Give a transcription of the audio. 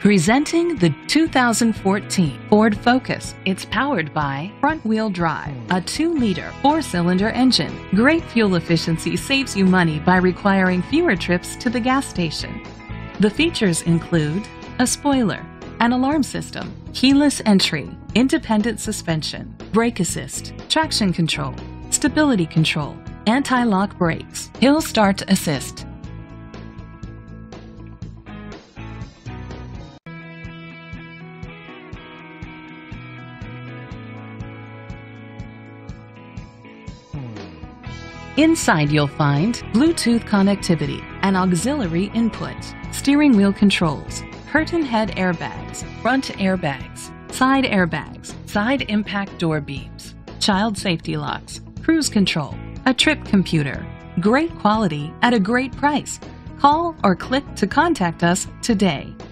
Presenting the 2014 Ford Focus. It's powered by front-wheel drive, a 2-liter 4-cylinder engine. Great fuel efficiency saves you money by requiring fewer trips to the gas station. The features include a spoiler, an alarm system, keyless entry, independent suspension, brake assist, traction control, stability control, anti-lock brakes, hill start assist. Inside you'll find Bluetooth connectivity, an auxiliary input, steering wheel controls, curtain head airbags, front airbags, side impact door beams, child safety locks, cruise control, a trip computer. Great quality at a great price. Call or click to contact us today.